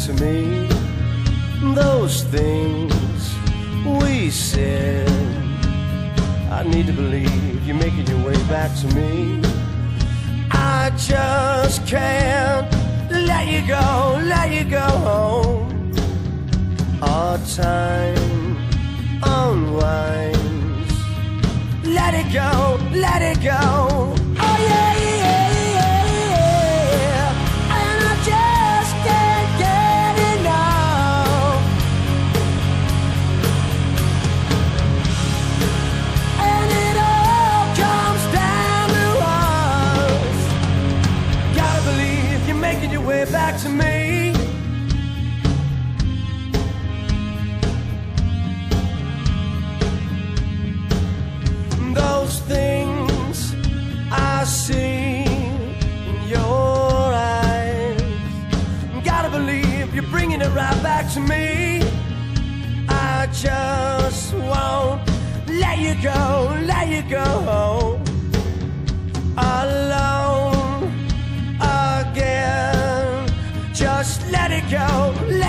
to me. Those things we said, I need to believe you're making your way back to me. I just can't let you go, let you go. Our time unwinds. Let it go, let it go. Oh yeah, yeah, yeah, yeah. And I just can't get enough. And it all comes down to us. Gotta believe you're making your way back to me. Those things I see in your eyes, gotta believe you're bringing it right back to me. I just won't let you go, let you go. Alone again, just let it go.